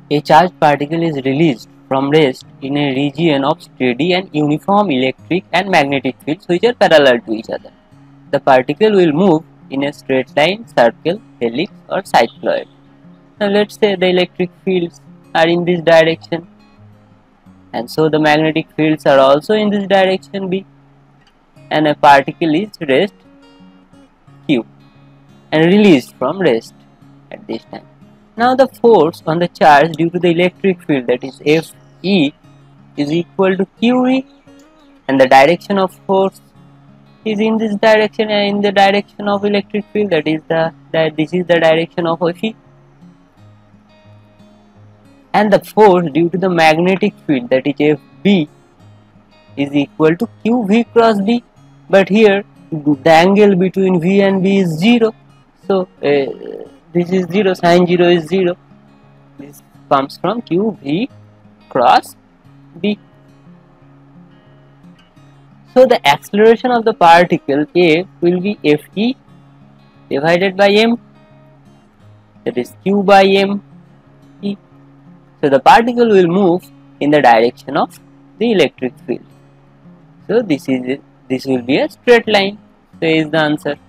A charged particle is released from rest in a region of steady and uniform electric and magnetic fields which are parallel to each other. The particle will move in a straight line, circle, helix or cycloid. Now let's say the electric fields are in this direction, and so the magnetic fields are also in this direction B, and a particle is rest Q and released from rest at this time. Now the force on the charge due to the electric field, that is Fe, is equal to QE, and the direction of force is in this direction and in the direction of electric field, that is this is the direction of Fe. And the force due to the magnetic field, that is Fb, is equal to QV cross B, but here the angle between V and B is 0, so this is 0, sin 0 is 0. This comes from QV cross B. So the acceleration of the particle A will be Fe divided by m, that is Q by m E. So the particle will move in the direction of the electric field. So this will be a straight line. So is the answer.